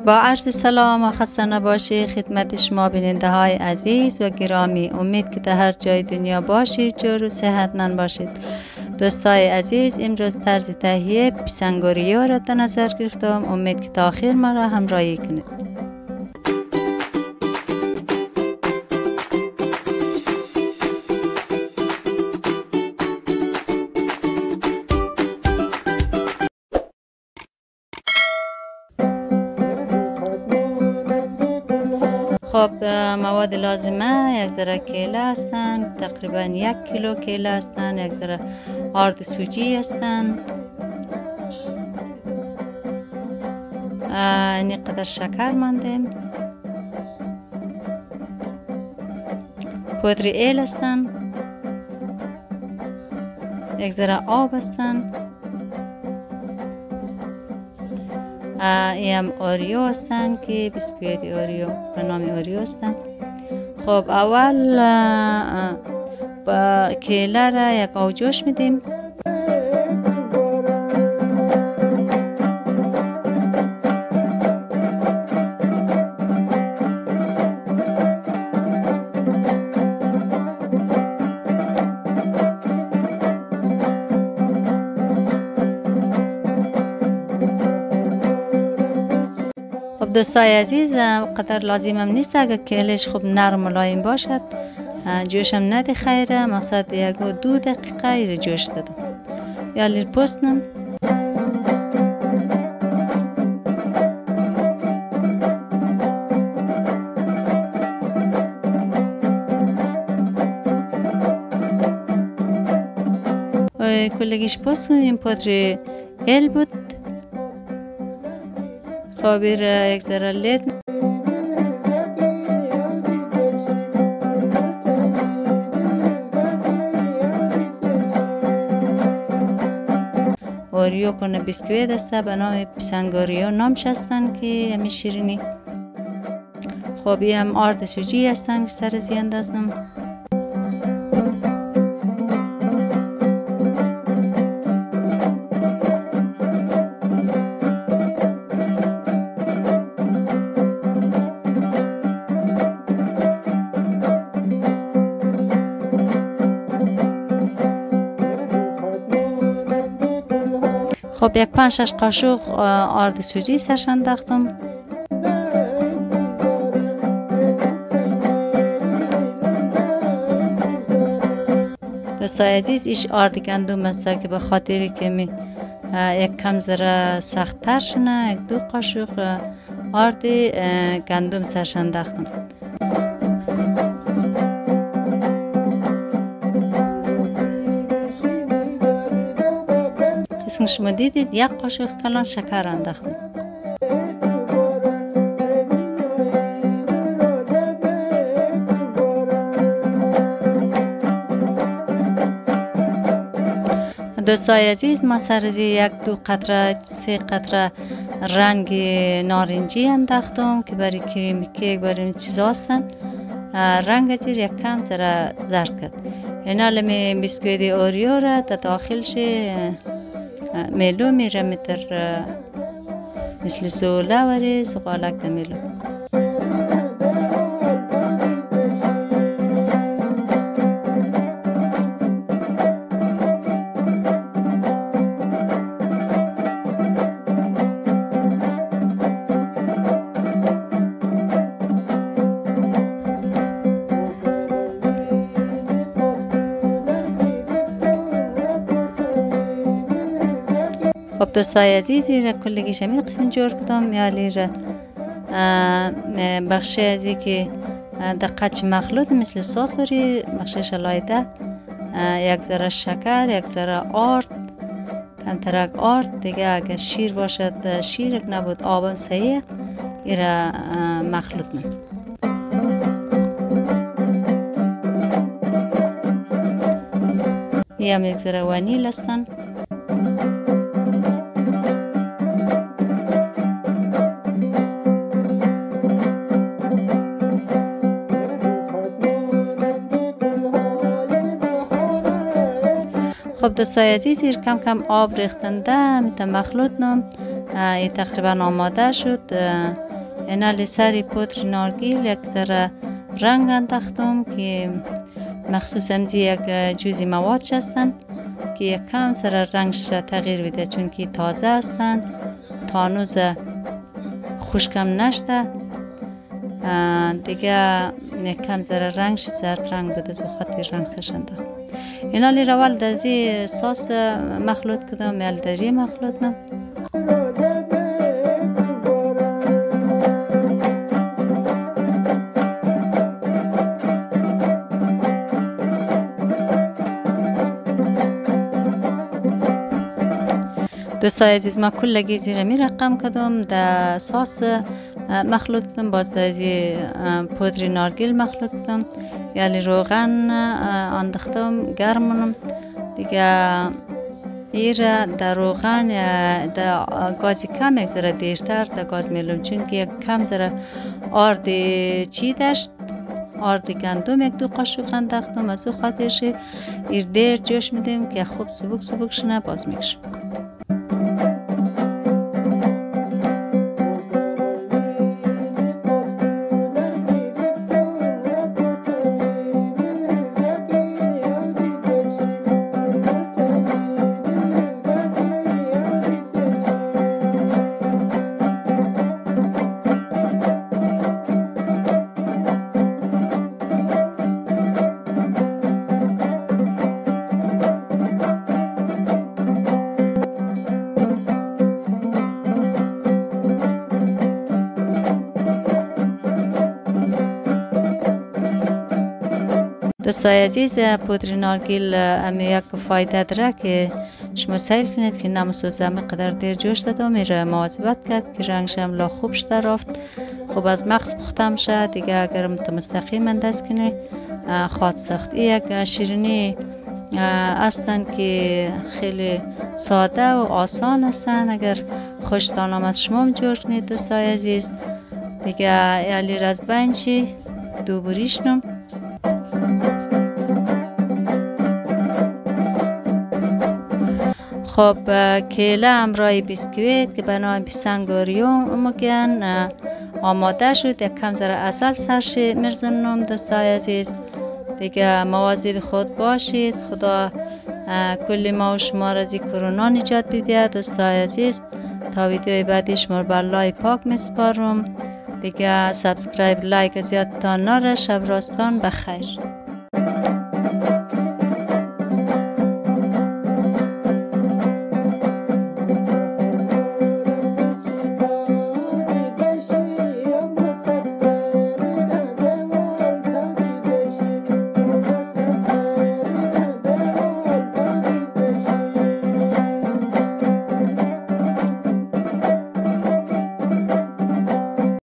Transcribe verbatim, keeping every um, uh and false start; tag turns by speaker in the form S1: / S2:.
S1: با عرض سلام و خسته نباشی خدمت شما بیننده های عزیز و گرامی. امید که در هر جای دنیا باشید جور و صحتمند باشید. دوستای عزیز، امروز طرز تهیه پیسنگوریو را در نظر گرفتم. امید که تا آخر ما را همراهی کنید. خب مواد لازمه یک ذره کیله هستند، تقریبا یک کیلو کیله هستند، یک ذره آرد سوجی هستند، اینی قدر شکر ماندیم، پودر ایل هستند، یک ذره آب هستند، این اوریو هستند که بیسکویت اوریو به نام اوریو هستند. خب اول با کیله را یک آب جوش میدیم. دوستای عزیز، قدر لازم هم نیست اگر کیلش خوب نرم ملایم باشد جوشم نده خیره. مقصد یک دو دقیقه ایر جوش دادم یا لیر پستنم. کلگیش پستنم. این پودر ایل بود. خابیر یک ذره لید اوریو کنه بیسکویت است به نام پیسنگوریو نامش هستند که همی شیرینی. خب هم آرد سوجی هستند که سر زیند هستم. خب یک پنج شش قاشق آرد سوجی سرش انداختم. دوستای عزیز، ایش آرد گندم است که به خاطری که می یک کم ذره سخت تر شنه یک دو قاشق آرد گندم سرش انداختم. اسم شما دیدید یک قاشق کلان شکر انداختم. دوستای عزیز، ما سرزی یک دو قطره سه قطره رنگ نارنجی انداختم که برای کریم کیک برای این چیزا هستن. رنگ از یک کم ذره زرد کرد. این حالا بیسکویت اوریو را تا داخلش میلو میره میتر مثل زوله وری زغالک ده میلو. خب دوستای عزیز، را کلگیش همین قسم جور کدام یالی را بخشی ازی که دقیق مخلوط مثل ساس وری بخشش لایده یک ذره شکر، یک ذره آرد، کم ترک آرد دیگه. اگر شیر باشد شیر، اگر نبود آبم صحیح ایرا مخلوط من. یه هم یک ذره وانیل هستن. خب دوستای عزیز، کم کم آب ریختنده میتونم مخلوط نم. این تقریبا آماده شد. اینال سری پودر نارگیل یک ذره رنگ انداختم که مخصوصا یک جزئی مواد هستند که یک کم ذره رنگش را تغییر بده، چون که تازه هستند، تانوز خشکم نشده دیگه، یک کم ذره رنگش زرد رنگ بده، زو خاطر رنگ سشنده. اینا لی روال دازی ساس مخلوط کدم، یلدری مخلوط نم. دوستای عزیز، ما کلگی زیر می رقم کدم در ساس مخلوط کدم، باز دازی پودری نارگیل مخلوط کدم، یعنی روغن انداختم گرمونم دیگه. ایره در روغن یا در گازی کم یک ذره دیرتر در گاز میلم، چون که یک کم ذره آرد چی داشت، آرد گندم یک دو قاشق انداختم، از او خاطرش ایر دیر جوش میدیم که خوب سبک سبک شنه، باز میکشم. دوستای عزیز، پودر نارگیل امی یک فایده داره که شما سیل کنید که نموسوزه قدر دیر جوش داده و میره مواظبت کرد که رنگش هم لا خوب شده رفت، خوب از مغز پختم شد دیگه. اگر مستقیم انداز کنی خواد سخت. این یک شیرینی هستن که خیلی ساده و آسان هستن، اگر خوشتان آمد شما هم جور کنید دوستای عزیز دیگه. یالی رزبنچی دو بریشنم خب کیله همراه بیسکویت که به نام پیسنگوریوم مگن آماده شد. یک کم ذره عسل سرش مرزنم دوستای عزیز دیگه. مواظب خود باشید، خدا کلی ما و شما را از کرونا نجات بده دوستای عزیز. تا ویدیوی بعدی شما بر لای پاک میسپارم دیگه. سابسکرایب لایک از یادتان نره. شب راستان بخیر.